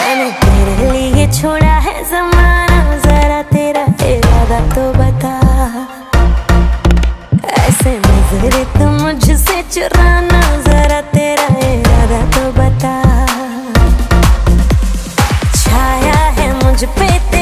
मैंने तेरे लिए छोड़ा है ज़माना, जरा तेरा इरादा तो बता। ऐसे नजरे तो मुझसे चुराना, जरा तेरा इरादा तो बता। छाया है मुझ पे